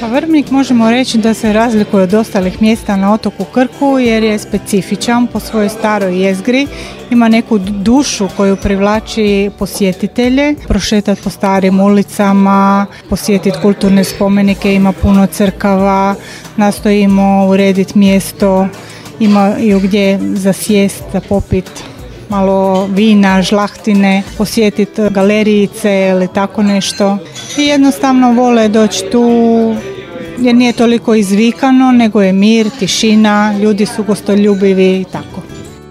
Pa Vrbnik možemo reći da se razlikuje od ostalih mjesta na otoku Krku jer je specifičan po svojoj staroj jezgri. Ima neku dušu koju privlači posjetitelje, prošetati po starim ulicama, posjetiti kulturne spomenike, ima puno crkava, nastojimo urediti mjesto, ima i gdje za sjest, za popit malo vina, žlahtine, posjetiti galerijice ili tako nešto. I jednostavno vole doći tu jer nije toliko izvikano, nego je mir, tišina, ljudi su gostoljubivi i tako.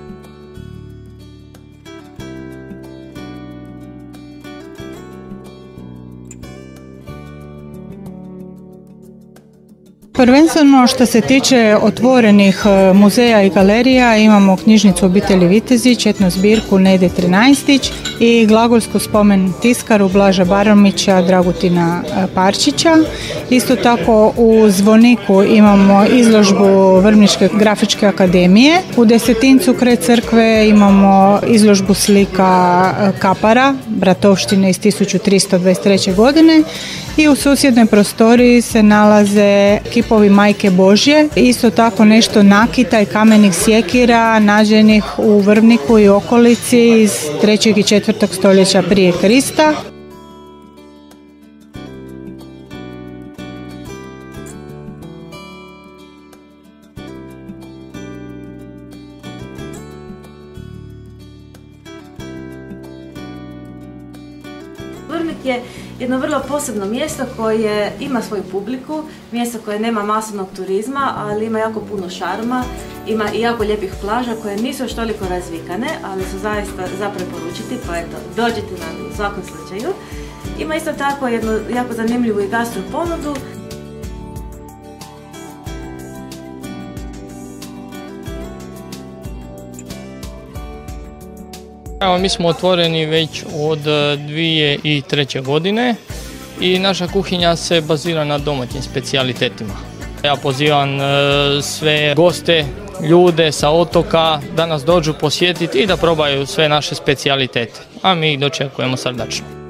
Prvenstveno što se tiče otvorenih muzeja i galerija imamo knjižnicu obitelji Vitezić, etno zbirku Nede Trinaestić i glagolsku spomen tiskaru Blaža Baromića, Dragutina Parčića. Isto tako u Zvoniku imamo izložbu Vrbničke grafičke akademije. U Desetincu kraj crkve imamo izložbu slika kapara, bratovštine iz 1323. godine i u susjednoj prostoriji se nalaze kipovi Majke Božje. Isto tako nešto nakita i kamenih sjekira nađenih u Vrbniku i okolici iz 3. i 4. stoljeća prije Krista. Vrbnik je jedno vrlo posebno mjesto koje ima svoju publiku, mjesto koje nema masovnog turizma, ali ima jako puno šarma, ima i jako lijepih plaža koje nisu još toliko razvikane, ali su zaista za preporučiti, pa eto, dođite nam u svakom slučaju. Ima isto tako jednu jako zanimljivu i gastro ponudu. Evo, mi smo otvoreni već od 2003. godine i naša kuhinja se bazira na domaćim specijalitetima. Ja pozivam sve goste, ljude sa otoka da nas dođu posjetiti i da probaju sve naše specijalitete, a mi ih dočekujemo srdačno.